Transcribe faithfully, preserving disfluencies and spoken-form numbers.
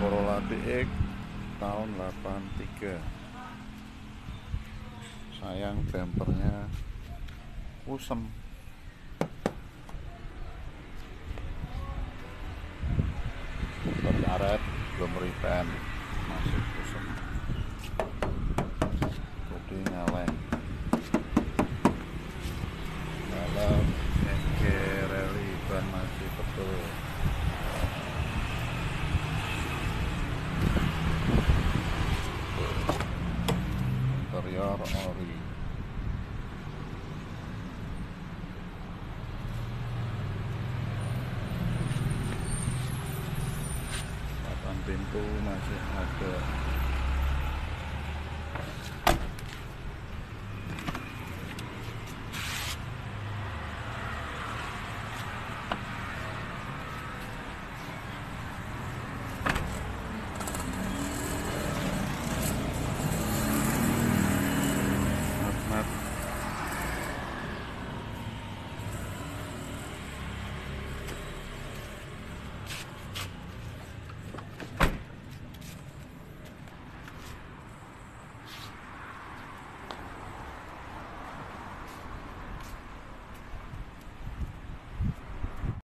Corolla D X tahun delapan tiga. Sayang bempernya kusem. Karet belum repaint, masih kusem. Bodi nyaleng. Dalam engke rally ban masih betul. Interior ori. Papan pintu masih ada.